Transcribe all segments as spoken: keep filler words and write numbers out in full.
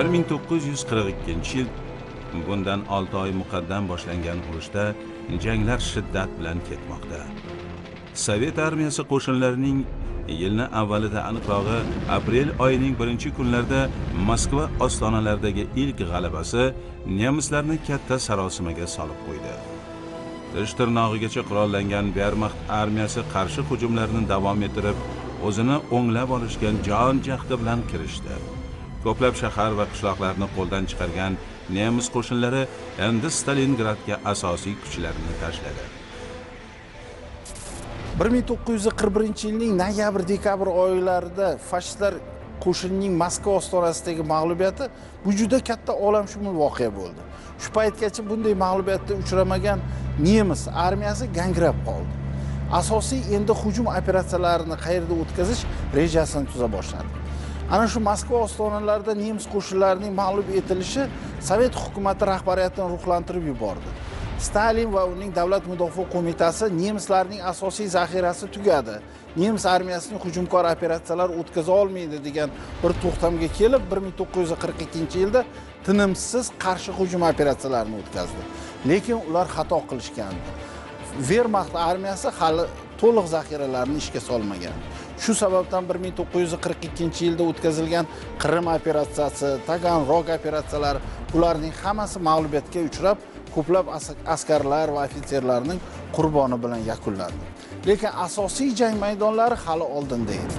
bir ming to'qqiz yuz qirq ikkinchi yil bundan olti oy muqaddam boshlangan urushda janglar shiddat bilan ketmoqda. Sovet armiyasi qo'shinlarining yilni avvalida, aniqrog'i aprel oyining birinchi kunlarida Moskva ostonalaridagi ilk g'alabasi nemislarni katta sarosimaga solib qo'ydi. Tish tirnog'igacha qurollangan Wehrmacht armiyasi qarshi hujumlarni davom ettirib, o'zini o'nglab olishgan jon jahdi bilan kirishdi. Ko'plab shahar va qishloqlarni qo'ldan chiqargan nemis qo'shinlari endi Stalingradga asosiy kuchlarini tashladi. bir ming to'qqiz yuz qirq birinchi yilning noyabr-dekabr oylarida fashistlar qo'shinining Moskva ostonasidagi mag'lubiyati bu juda katta olamshumul voqea bo'ldi. Shu paytgacha bunday mag'lubiyatga uchramagan nemis armiyasi gangrab qoldi. Asosiy endi hujum operatsiyalarini qayerda o'tkazish rejasini tuza boshladi. Ana shu Moskva ostonalarida nemis qo'shinlarining mag'lub etilishi Sovet hukumati rahbariyatini ruhlantirib yubordi. Stalin va uning davlat mudofaa qo'mitasi nemislarning asosiy zaxirasi tugadi. Nemis armiyasining hujumkor operatsiyalar o'tkaza olmaydi degan bir to'xtamga kelib, bir ming to'qqiz yuz qirq ikkinchi yilda tinimsiz qarshi hujum operatsiyalarini o'tkazdi. Lekin ular xato qilishgandi. Wehrmacht armiyasi hali to'liq zaxiralarni ishga solmagan. Shu sababdan bir ming to'qqiz yuz qirq ikkinchi yilda o'tkazilgan Qrim operatsiyasi, Taganrog operatsiyalari ularning hammasi mag'lubiyatga uchrab, ko'plab askarlar va ofitserlarning qurboni bilan yakunlandi. Lekin asosiy jang maydonlari hali oldinda edi.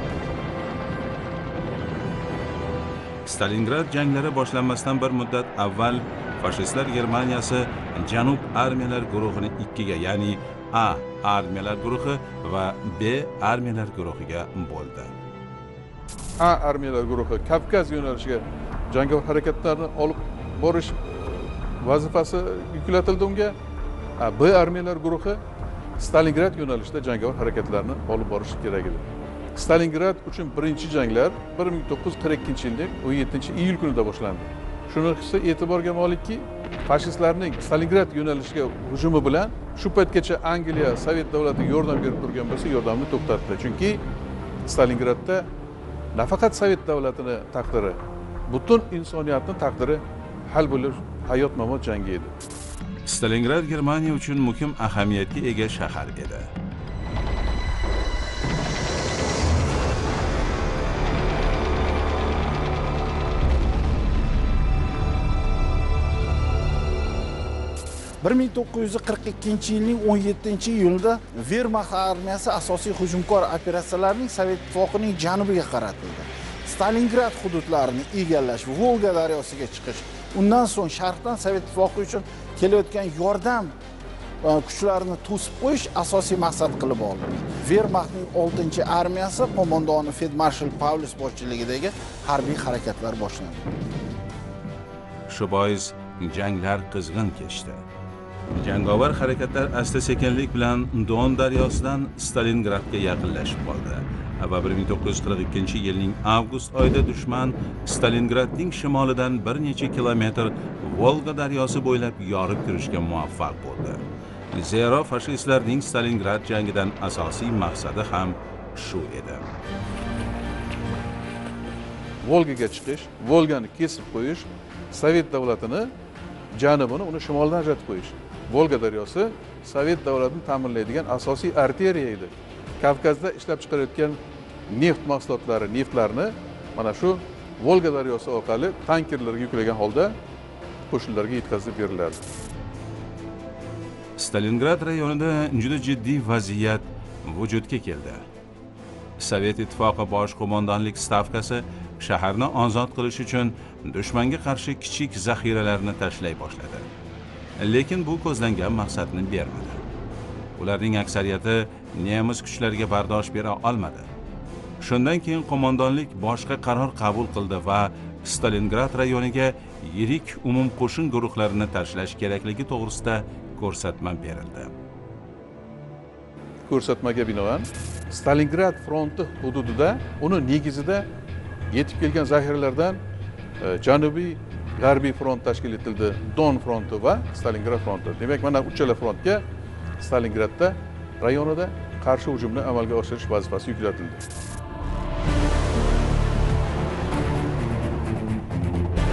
Stalingrad janglari boshlanmasdan bir muddat avval fashistlar Germaniyasi Janub armiyalar guruhini ikkiga, ya'ni A armiyalar guruhi va B armiyalar guruhiga bo'ldi. A armiyalar guruhi Kavkaz yo'nalishiga jangovar harakatlarni olib borish vazifasi yuklatildi unga. B armiyalar guruhi Stalingrad yo'nalishida jangovar harakatlarni olib borishi kerak edi. Stalingrad uchun birinchi janglar bir ming to'qqiz yuz qirq ikkinchi yilning o'n yettinchi iyul kunida boshlandi. Shunisi e'tiborga molikki, fashistlarning Stalingrad yo'nalishiga hujumi bilan shu paytgacha Angliya Sovet davlatiga yordam berib turgan bo'lsa, yordamni to'xtatdi. Chunki Stalingradda nafaqat Sovet davlatini taqdiri, butun insoniyatning taqdiri hal bo'lib, hayot-mamot jangi edi. Stalingrad Germaniya uchun muhim ahamiyatga ega shahar edi. bir ming to'qqiz yuz qirq ikkinchi yilning o'n yettinchi iyulida Wehrmacht armiyasi asosiy hujumkor operatsiyalarining Sovet ittifoqining janubiga qaratildi. Stalingrad hududlarini egallash, Volga daryosiga chiqish, undan so'ng sharqdan Sovet ittifoqi uchun kelayotgan yordam kuchlarini to'sib qo'yish asosiy maqsad qilib olindi. Wehrmachtning oltinchi armiyasi qo'mondoni Feldmarshal Paulus boshchiligidagi harbiy harakatlar boshlandi. Shu bois janglar qizg'in kechdi. Jangovar harakatlar asta-sekinlik bilan Don daryosidan Stalingradga yaqinlashib qoldi. Va bir ming to'qqiz yuz qirq ikkinchi yilning avgust oyida dushman Stalingradning shimolidan bir necha kilometr Volga daryosi bo'ylab yorib kirishga muvaffaq bo'ldi. Zero fashistlarning Stalingrad jangidan asosiy maqsadi ham shu edi. Volgaga chiqish, Volgani kesib qo'yish, Sovet davlatini janubini uni shimoldan ajratib qo'yish. Volga daryosi Sovet davlatini ta'minlaydigan asosiy arteriya edi. Kavkazda ishlab chiqarayotgan neft mahsulotlari, neftlarni mana shu Volga daryosi orqali tankerlarga yuklagan holda qo'shinlarga yetkazib beriladi. Stalingrad rayonida juda jiddiy vaziyat vujudga keldi. Sovet ittifoqi bosh qo'mondonlik stavkasi shaharni ozod qilish uchun dushmanga qarshi kichik zaxiralarni tashlay boshladi. Lekin bu ko'zlangan maqsadni bermadi. Ularning aksariyati nemis kuchlariga bardosh bera olmadi. Shundan keyin qo'mondonlik boshqa qaror qabul qildi va Stalingrad rayoniga yirik umum qo'shin guruhlarini tashlash kerakligi to'g'risida ko'rsatma berildi. Ko'rsatmaga binoan Stalingrad fronti hududida uni negizida yetib kelgan zaxiralardan janubiy g'arbiy front tashkil etildi. Don fronti va Stalingrad fronti. Demak, mana uchala frontga Stalingradda rayonida qarshi hujumni amalga oshirish vazifasi yuklatildi.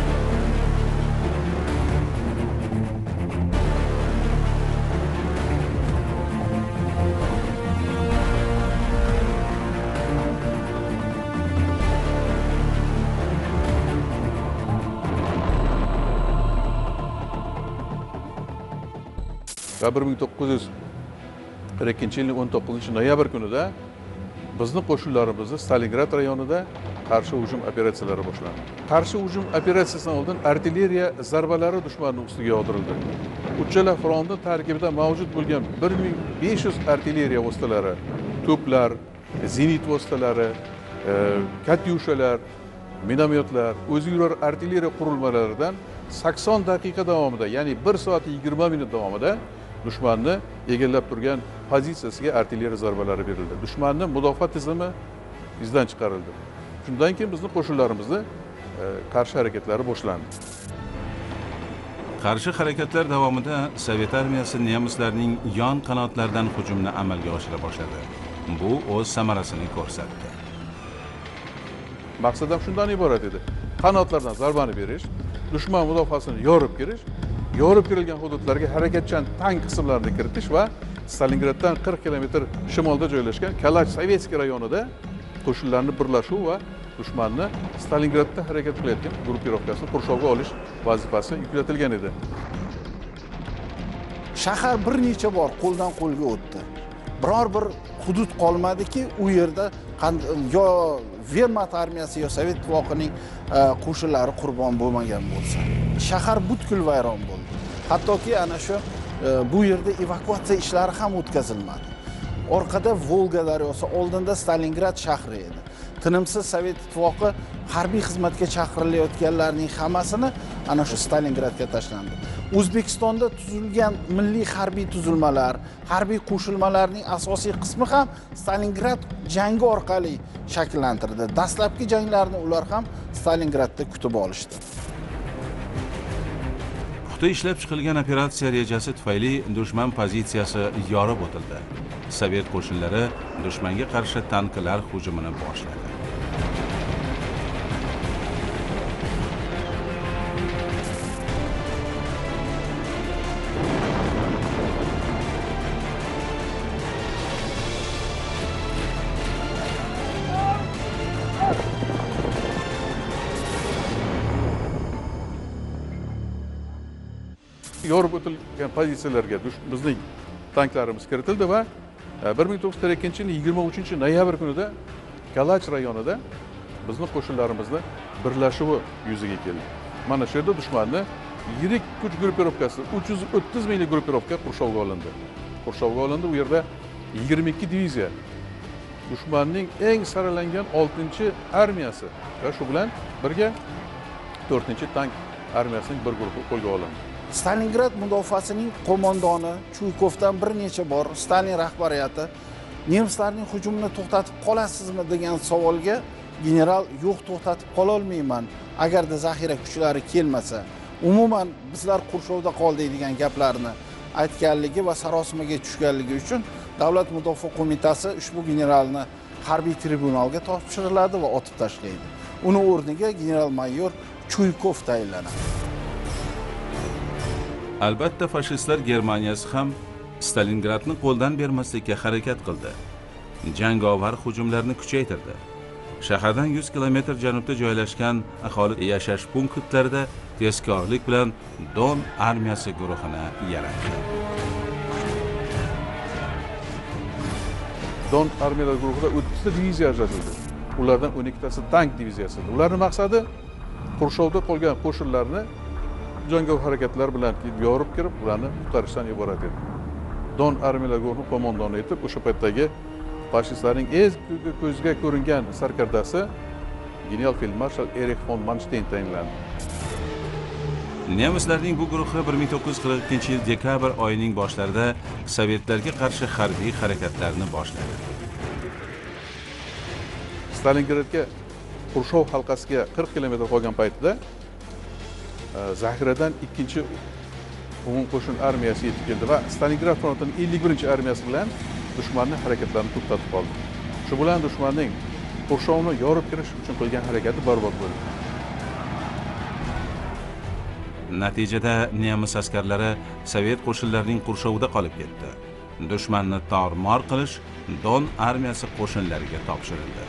va bir ming to'qqiz yuz qirq ikkinchi yilning o'n to'qqizinchi noyabr kunida bizni qo'shinlarimizni Stalingrad rayonida qarshi hujum operatsiyalari boshlandi. Qarshi hujum operatsiyasidan oldin artilleriya zarbalari dushmanning ustiga yog'dirildi. Uchala frontning tarkibida mavjud bo'lgan bir ming besh yuz artilleriya vositalari, to'plar, zenit vositalari, katyushalar, minomyotlar, o'zi yurar artilleriya qurilmalaridan sakson daqiqa davomida, ya'ni bir soat yigirma minut davomida dushmanni egallab turgan pozitsiyasiga artilleriya zarbalari berildi. Dushmanning mudofaa tizimi izdan chiqarildi. Shundan keyin bizning qo'shinlarimizni qarshi harakatlari boshlandi. Qarshi harakatlar davomida Sovet armiyasi nemislarning yon qanotlaridan hujumni amalga oshira boshladi. Bu o'z samarasini ko'rsatdi. Maqsad ham shundan iborat edi. Qanotlardan zarbani berish, dushman mudofaasini yorib kirish, yorib kirilgan hududlarga harakatchan tank qismlarini kiritish va Stalingraddan qirq kilometr shimolda joylashgan Kalach Sovetskiy rayonida qo'shinlarning birlashuvi va dushmanni Stalingradda harakat qilayotgan gruppirovkasini qurshovga olish vazifasi yuklatilgan edi. Shahar bir necha bor qo'ldan qo'lga o'tdi. Biror bir hudud qolmadiki, u yerda yo Vermont armiyasi yo Sovet ittifoqining qo'shinlari qurbon bo'lmagan bo'lsa, shahar butkul vayron bo'ldi. Hattoki ana shu bu yerda evakuatsiya ishlari ham o'tkazilmadi. Orqada Volga daryosi, oldinda Stalingrad shahri edi. Tinimsiz Sovet ittifoqi harbiy xizmatga chaqirilayotganlarning hammasini ana shu Stalingradga tashlandi. O'zbekistonda tuzilgan milliy harbiy tuzilmalar, harbiy qo'shilmalarning asosiy qismi ham Stalingrad jangi orqali shakllantirildi. Dastlabki janglarni ular ham Stalingradda kutib olishdi. Puxta ishlab chiqilgan operatsiya rejasi tufayli dushman pozitsiyasi yorib o'tildi. Sovet qo'shinlari dushmanga qarshi tanklar hujumini boshladi. Yorib o'tilgan pozitsiyalarga bizning tanklarimiz kiritildi va bir ming to'qqiz yuz qirq ikkinchi yilning yigirma uchinchi noyabr kunida Kalach rayonida bizning qo'shinlarimizni birlashuvi yuzaga keldi. Mana shu yerda dushmanni yirik kuch gruppirovkasi uch yuz o'ttiz minglik gruppirovka qurshovga olindi. Qurshovga olindi, u yerda yigirma ikki diviziya dushmanning eng saralangan oltinchi armiyasi va shu bilan birga to'rtinchi tank armiyasining bir guruhi qo'lga olindi. Stalingrad mudofaasining qo'mondoni Chuykovdan bir necha bor Stalin rahbariyati nemislarning hujumini to'xtatib qolasizmi degan savolga general yo'q, to'xtatib qola olmayman agarda zaxira kuchlari kelmasa, umuman bizlar qurshovda qoldik degan gaplarni aytganligi va sarosimaga tushganligi uchun Davlat mudofaa qo'mitasi ushbu generalni harbiy tribunalga topshiriladi va otib tashlaydi. Uni o'rniga general-mayor Chuykov tayinlanadi. Albatta fashistlar Germaniyasi ham Stalingradni qo'ldan bermaslikka harakat qildi. Jangovar hujumlarni kuchaytirdi. Shahardan yuz kilometr janubda joylashgan aholi yashash punktlarida tezkorlik bilan Don armiyasi guruhini yaratdi. Don armiyalar guruhida o'ttizta diviziya ajratildi. Ulardan o'n ikkitasi tank diviziyasi. Ularning maqsadi qurshovda qolgan qo'shinlarni jangovar harakatlar bilan yorib kirib, ularni qutqarishdan iborat edi. Don armiyalar guruhi qo'mondoni etib o'sha paytdagi fashistlarning eng ko'zga ko'ringan sarkardasi general feldmarshal Erich von Manstein tayinlandi. Nemislarning bu guruhi bir ming to'qqiz yuz qirq ikkinchi yil dekabr oyining boshlarida sovetlarga qarshi harbiy harakatlarni boshladi. Stalingradga Qurshov halqasiga qirq kilometr qolgan paytida zaxiradan ikkinchi umum qo'shin armiyasi yetib keldi va Stalingrad frontining ellik birinchi armiyasi bilan dushmanning harakatlarini to'xtatib qoldi. Shu bilan dushmanning Qurshovni yorib kirish uchun qilgan harakati barbod bo'ldi. Natijada nemis askarlari sovet qo'shinlarining qurshovida qolib ketdi. Dushmanni tor-mor qilish Don armiyasi qo'shinlariga topshirildi.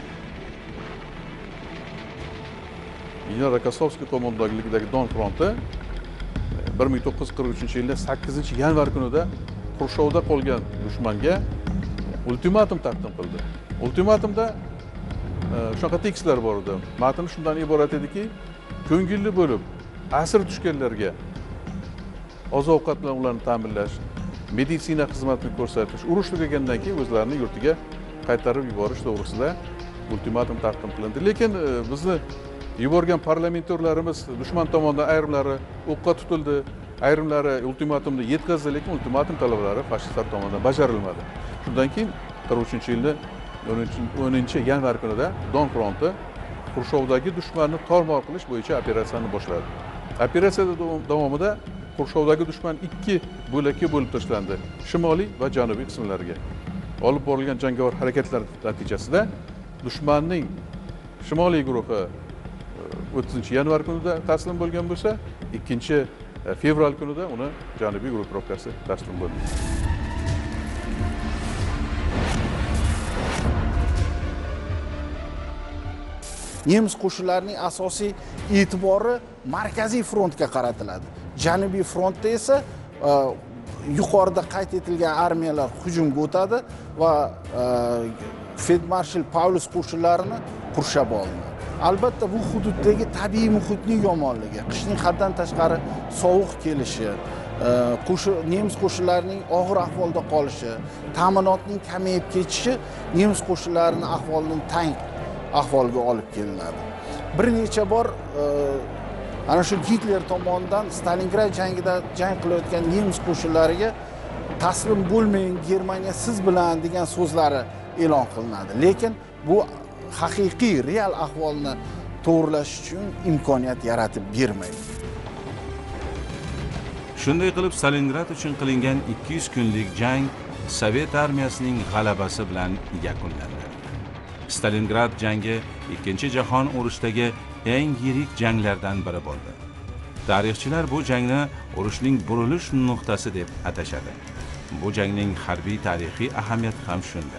General Rokosovskiy qo'mondonligidagi Don fronti bir ming to'qqiz yuz qirq uchinchi yilda sakkizinchi yanvar kunida qurshovda qolgan dushmanga ultimatum taqdim qildi. Ultimatumda shunaqa tekstlar bor edi. Matn shundan iborat ediki, ko'ngilli bo'lib asir tushganlarga oziq-ovqat bilan ularni ta'minlash, meditsina xizmatini ko'rsatish, urush tugagandan keyin o'zlarining yurtiga qaytarib yuborish to'g'risida ultimatum taqdim qilindi. Lekin bizni yuborgan parlamentorlarimiz dushman tomonidan ayrimlari o'qqa tutildi, ayrimlari ultimatumni yetkazdi, lekin ultimatum talablari fashistlar tomonidan bajarilmadi. Shundan keyin qirq uchinchi yilning o'ninchi yanvar kunida Don fronti Qurshovdagi dushmanni tor-mor qilish bo'yicha operatsiyani boshladi. Operatsiya davomida Qurshovdagi dushman ikki bo'lakka bo'lib tashlandi, shimoliy va janubiy qismlarga. Olib borilgan jangovar harakatlar natijasida dushmanning shimoliy guruhi o'ttizinchi yanvar kunida taslim bo'lgan bo'lsa, ikkinchi fevral kunida uni janubiy guruhrovkasi taslim bo'ldi. Nemis qo'shinlarining asosiy e'tibori markaziy frontga qaratiladi. Janubiy frontda esa yuqorida qayd etilgan armiyalar hujumga o'tadi va feldmarshal Paulus qo'shinlarini qurshab oldi. Albatta bu hududdagi tabiiy muhitning yomonligi, qishning haddan tashqari sovuq kelishi, nemis qo'shinlarining og'ir ahvolda qolishi, ta'minotning kamayib ketishi nemis qo'shinlarining ahvolining tang ahvolga olib kelinadi. Bir necha bor ana shu Hitler tomonidan Stalingrad jangida jang qilayotgan nemis qo'shinlariga taslim bo'lmang, Germaniya siz bilan degan so'zlari e'lon qilinadi. Lekin bu haqiqiy, real ahvolni to'g'rilash uchun imkoniyat yaratib bermaydi. Shunday qilib Stalingrad uchun qilingan ikki yuz kunlik jang Sovet armiyasining g'alabasi bilan yakunlandi. Stalingrad jangi Ikkinchi jahon urushidagi eng yirik janglardan biri bo'ldi. Tarixchilar bu jangni urushning burilish nuqtasi deb atashadi. Bu jangning harbiy tarixiy ahamiyati ham shunda.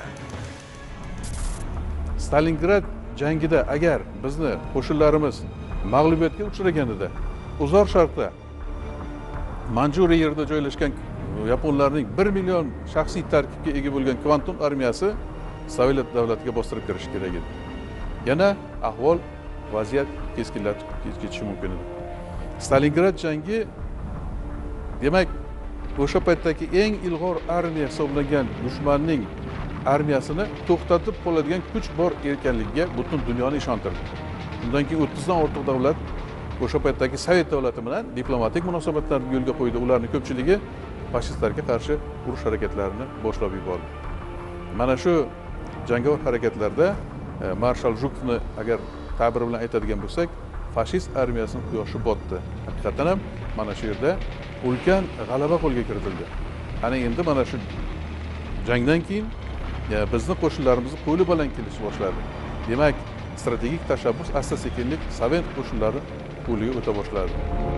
Stalingrad jangida agar bizni qo'shinlarimiz mag'lubiyatga uchraganida, Uzor Sharqda Manjuriya yerida joylashgan yaponlarning bir million shaxsiy tarkibga ega bo'lgan Kvantum armiyasi Sovet davlatiga bostirib kirishi kerak edi. Yana ahvol, vaziyat keskinlashib ketishi mumkin edi. Stalingrad jangi demak o'sha paytdagi eng ilg'or armiya hisoblangan dushmanning armiyasini to'xtatib qoladigan kuch bor ekanligiga butun dunyoni ishontirdi. Undan keyin o'ttiz dan ortiq davlat o'sha paytdagi Sovet davlati bilan diplomatik munosabatlarni yo'lga qo'ydi. Ularning ko'pchiligi fashistlarga qarshi urush harakatlarini boshlab yubordi. Mana shu jangovar harakatlarda marshal Jukni agar ta'bir bilan aytadigan bo'lsak, fashist armiyasining quyoshi botdi. Haqiqatan ham mana shu yerda ulkan g'alaba qo'lga kiritildi. Ana endi mana shu jangdan keyin bizning qo'shinlarimizni qo'li baland kelish boshladi. Demak, strategik tashabbus asta-sekinlik Sovet qo'shinlari qo'liga o'ta boshladi.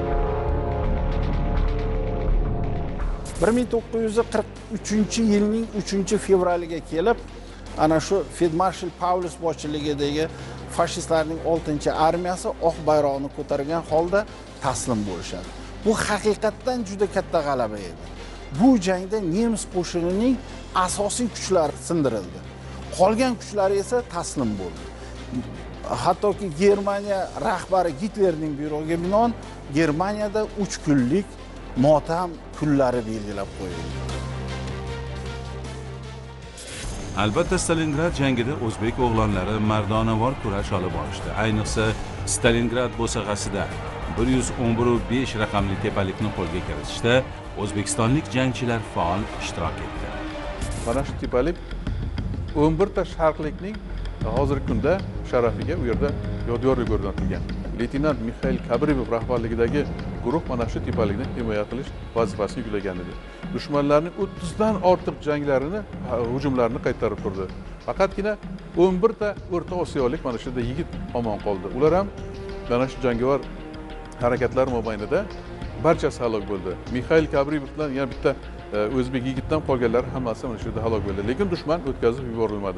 bir ming to'qqiz yuz qirq uchinchi yilning uchinchi fevraliga kelib, ana shu feldmarshal Paulus boshchiligidagi fashistlarning oltinchi armiyasi oq bayroqni ko'targan holda taslim bo'lishadi. Bu haqiqatdan juda katta g'alaba edi. Bu jangda nemis qo'shinining asosiy kuchlari sindirildi. Qolgan kuchlari esa taslim bo'ldi. Hattoki Germaniya rahbari Hitlerning buyrug'iga binoan Germaniyada uch kunlik motam kunlari belgilab qo'yildi. Albatta Stalingrad jangida o'zbek o'g'lonlari mardonavor kurash olib borishdi. Ayniqsa Stalingrad bo'sag'asida bir yuz o'n bir nuqta besh raqamli tepalikni qo'lga kiritishda o'zbekistonlik jangchilar faol ishtirok etdi. Mana shu tepalik o'n bir ta sharqlikning hozirgi kunda sharafiga u yerda yodgorlik o'rnatilgan. Leytenant Mikhail Kabrimov rahbarligidagi guruh mana shu tepalikni himoya qilish vazifasini yuklagan edi. Dushmanlarning o'ttiz dan ortiq janglarini, hujumlarini qaytarib turdi. Faqatgina o'n bir ta O'rta Osiyolik mana shu yerda yigit omon qoldi. Ular ham mana shu jangovar harakatlar mobaynida barchasi halok bo'ldi. Mikhail Kabrimov bilan yana bitta o'zbek yigitdan qolganlar hammasi mana shu yerda halok bo'ldi. Lekin dushman o'tkazib yuborilmadi.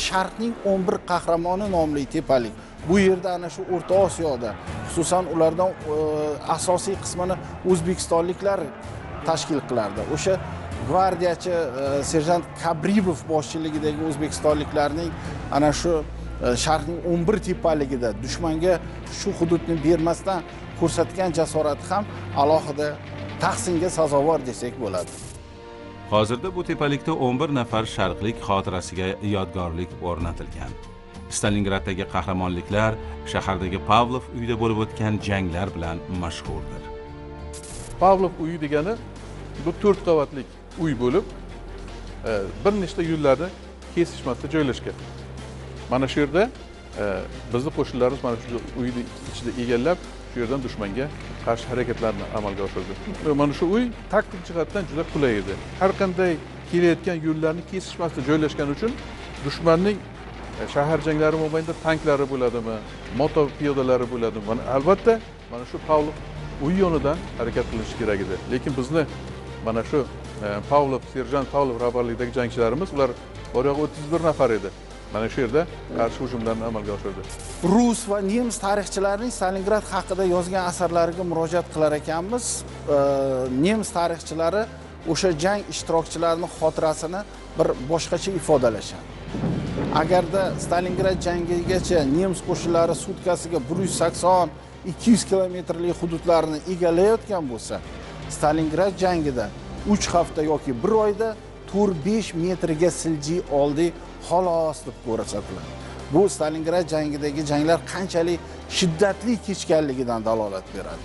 Sharqning o'n bir qahramoni nomli tepalik. Bu yerda ana shu O'rta Osiyoda, xususan ulardan asosiy qismini o'zbekistonliklar tashkil qilardi. O'sha gvardiyachi serjant Kabribov boshchiligidagi o'zbekistonliklarning ana shu Sharqning o'n bir tepaligida dushmanga shu hududni bermasdan ko'rsatgan jasorati ham alohida tahsinga sazovor desak bo'ladi. Hozirda bu tepalikda o'n bir nafar sharqlik xotirasiga yodgorlik o'rnatilgan. Stalingraddagi qahramonliklar shahardagi Pavlov uyida bo'lib o'tgan janglar bilan mashhurdir. Pavlov uyi degani bu to'rt qavatlik uy bo'lib, bir nechta yo'llarni kesishmasida joylashgan. Mana shu yerda bizning qo'shinlarimiz mana shu uyni ichida egallab, shu yerdan dushmanga qarshi harakatlarni amalga oshirdi. Mana shu uy taktik jihatdan juda qulay edi. Har qanday kelayotgan yo'llarni kesishmasida joylashgani uchun dushmanning shahar janglari mobaynida tanklari bo'ladimi, moto piyodalari bo'ladimi? Mana albatta mana shu Pavlov uy yonidan harakat qilish kerak edi. Lekin bizni mana shu Pavlov, serjant Pavlov rahbarligidagi jangchilarimiz ular boryoq o'ttiz bir nafar edi. Mana shu yerda qarshi hujumlarni amalga oshirdi. Rus va nemis tarixchilarining Stalingrad haqida yozgan asarlariga murojaat qilar ekanmiz. Nemis tarixchilari o'sha jang ishtirokchilarining xotirasini bir boshqacha ifodalashadi. Agarda Stalingrad jangigacha nemis qo'shinlari sutkasiga bir yuz sakson ikki yuz kilometrlik hududlarni egallayotgan bo'lsa, Stalingrad jangida uch hafta yoki bir oyda to'rt besh metrga siljiy oldi xolos deb ko'rsatiladi. Bu Stalingrad jangidagi janglar qanchalik shiddatli kechganligidan dalolat beradi.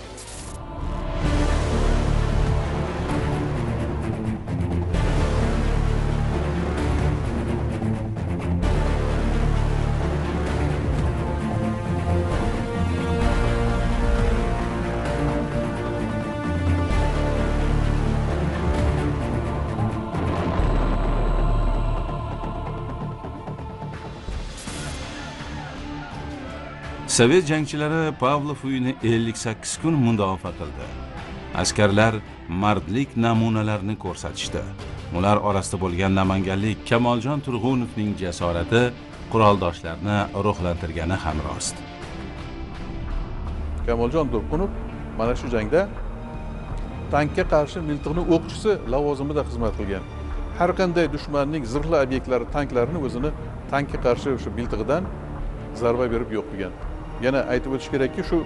Sovet jangchilari Pavlov uyini ellik sakkiz kun mudofaa qildi. Askarlar mardlik namunalarini ko'rsatishdi. Ular orasida bo'lgan namanganlik Kamoljon Turg'unovning jasorati quroldoshlarni ruhlantirgani ham rost. Kamoljon Turg'unov mana shu jangda tankka qarshi miltiqni o'qchisi lavozimida xizmat qilgan. Har qanday dushmanning zirhli obyektlari, tanklarini o'zini tankka qarshi o'sha miltig'idan zarba berib yo'q qilgan. Yana aytib o'tish kerakki, shu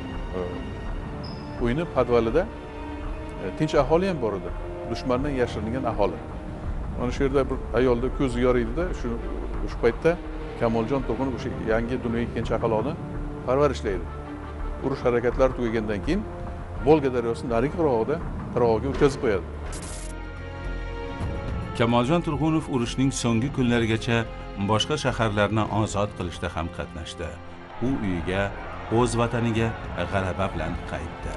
uyni podvalida tinch aholi ham bor edi. Dushmandan yashiringan aholi. Mana shu yerda bir ayolda ko'zi yoriydi-da, shu shu paytda Kamoljon Turg'unov o'sha yangi dunyoga kelgan chaqaloqni parvarishlaydi. Urush harakatlari tugagandan keyin Volga daryosining narigi qirg'og'ida qirg'og'iga o'tkazib qo'yadi. Kamoljon Turg'unov urushning so'nggi kunlarigacha boshqa shaharlarni ozod qilishda ham qatnashdi. U uyiga, o'z vataniga g'alaba bilan qaytdi.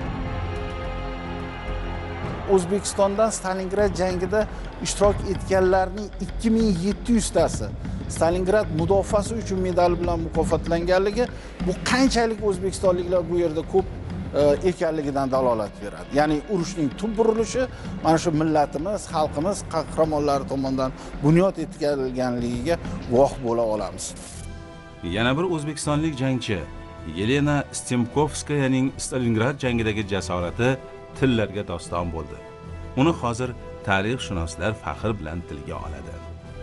O'zbekistondan Stalingrad jangida ishtirok etganlarning ikki ming yetti yuz tasi Stalingrad mudofaasi uchun medal bilan mukofotlanganligi bu qanchalik o'zbekistonliklar bu yerda ko'p ekanligidan dalolat beradi. Ya'ni urushning tub burilishi mana shu millatimiz, xalqimiz qahramonlari tomonidan bunyod etilganligiga guvoh bo'la olamiz. Yana bir o'zbekistonlik jangchi Yelena Stemkovskayaning Stalingrad jangidagi jasorati tillarga doston bo'ldi. Uni hozir tarixshunoslar faxr bilan tilga oladi.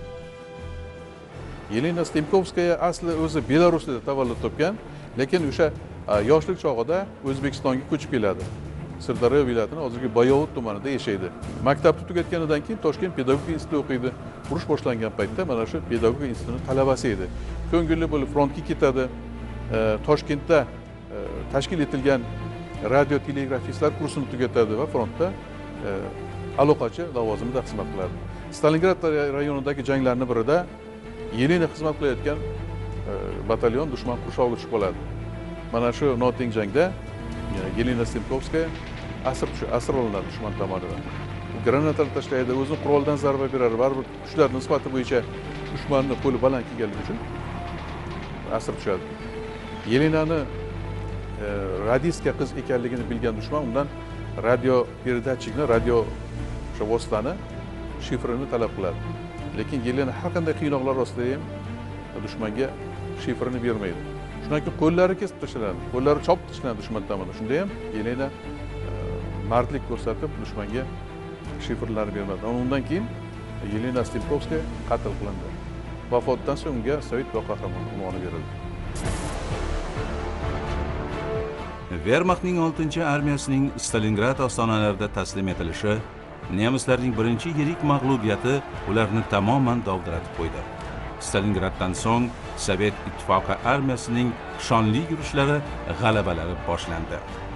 Yelena Stemkovskaya asli o'zi Belarusda tavallud topgan, lekin o'sha yoshlik chog'ida O'zbekistonga ko'chib keladi. Sirdaryo viloyatining hozirgi Bayovut tumanida yashaydi. Maktabni tugatganidan keyin Toshkent pedagogika institutida o'qiydi. Urush boshlangan paytda mana shu pedagogika institutining talabasi edi. Ko'ngilli bo'lib frontga ketadi. Toshkentda tashkil etilgan radio telegrafistlar kursini tugatadi va frontda aloqachi lavozimida xizmat qiladi. Stalingrad rayonidagi janglarning birida Yelena xizmat qilayotgan batalyon dushman qurshoviga tushib qoladi. Mana shu noting jangda Yelena Stemkovskaya asir asir olinadi dushman tomonidan. Granatalar tashlaydi, o'zini quroldan zarba beradi, baribir kuchlar nisbati bo'yicha dushmanning qo'li baland kelganligi uchun asir tushadi. Yelenani radistka qiz ekanligini bilgan dushman undan radio передатчикni, radio o'sha vositani shifrini talab qiladi. Lekin Yelena har qanday qiynoqlar ostida ham dushmanga shifrini bermaydi. Shundan keyin qo'llari kesib tashlanadi, qo'llari chopib tashlanadi dushman tomonidan. Shunda ham Yelena mardlik ko'rsatib dushmanga shifrlarni bermadi. Undan keyin Yelena Stilkovskaya qatl qilindi. Vafotidan so'ng unga Sovet bosh qahramoni unvoni berildi. Wehrmachtning oltinchi armiyasining Stalingrad ostonalarida taslim etilishi nemislarning birinchi yirik mag'lubiyati ularni tamoman dovdiratib qo'ydi. Stalingraddan so'ng Sovet ittifoqi armiyasining shonli yurishlari, g'alabalari boshlandi.